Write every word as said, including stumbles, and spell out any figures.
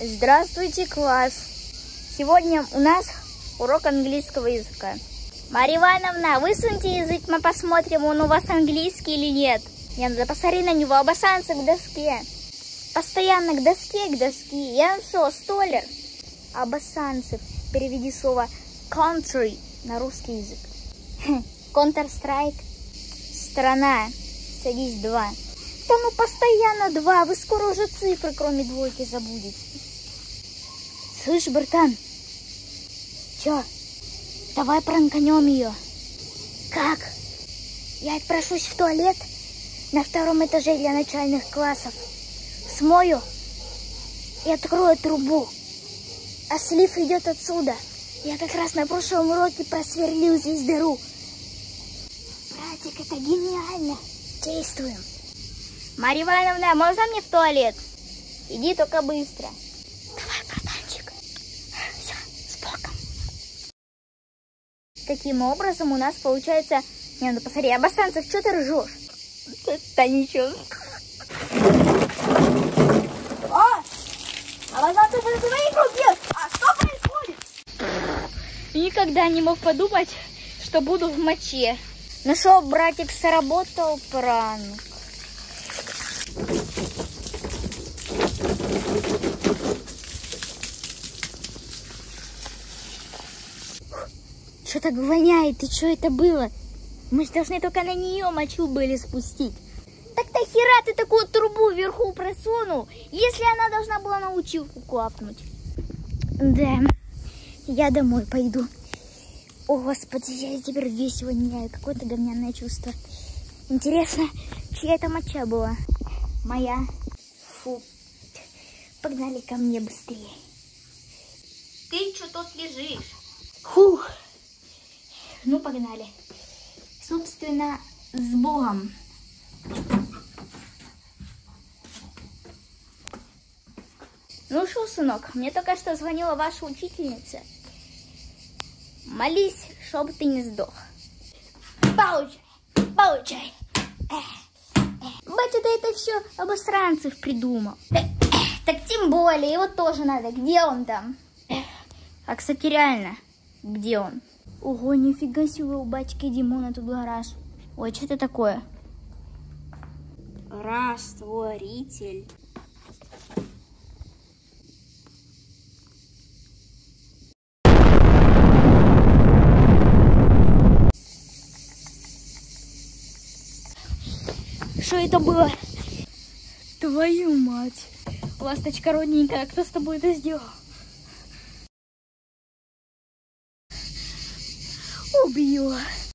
Здравствуйте, класс! Сегодня у нас урок английского языка. Марья Ивановна, высуньте язык, мы посмотрим, он у вас английский или нет. Не надо посмотри на него, обоссанься к доске. Постоянно к доске, к доске. Я что, столер? Обоссанцев. Переведи слово country на русский язык. Counter-Strike. Страна. Садись два. Да ну постоянно два. Вы скоро уже цифры, кроме двойки, забудете. Слышь, братан. Чё? Давай пранканем ее. Как? Я отпрошусь в туалет на втором этаже для начальных классов. Смою и открою трубу. А слив идет отсюда. Я как раз на прошлом уроке просверлил здесь дыру. Братик, это гениально. Действуем. Марья Ивановна, можно мне в туалет? Иди только быстро. Давай, братанчик. Все, с боком. Таким образом у нас получается... Не, ну посмотри, обоссанцев, что ты ржешь? Да ничего. О! Обоссанцев, это твои руки! А что происходит? Никогда не мог подумать, что буду в моче. Ну что, братик, сработал пранк. Что так воняет? И что это было? Мы же должны только на нее мочу были спустить. Так нахера ты такую трубу вверху просунул, если она должна была на училку капнуть? Да, я домой пойду. О, господи, я теперь весь воняю. Какое-то говняное чувство. Интересно, чья это моча была? Моя. Фу. Погнали ко мне быстрее. Ты что тут лежишь? Фух. Ну, погнали. Собственно, с Богом. Ну что, сынок, мне только что звонила ваша учительница. Молись, чтобы ты не сдох. Получай, получай. Батя, да это все обосранцев придумал. Так тем более, его тоже надо. Где он там? А, кстати, реально, где он? Ого, нифига себе, у батьки Димона тут гараж. Ой, что это такое? Растворитель. Что это было? Твою мать. Ласточка родненькая, кто с тобой это сделал? Убью.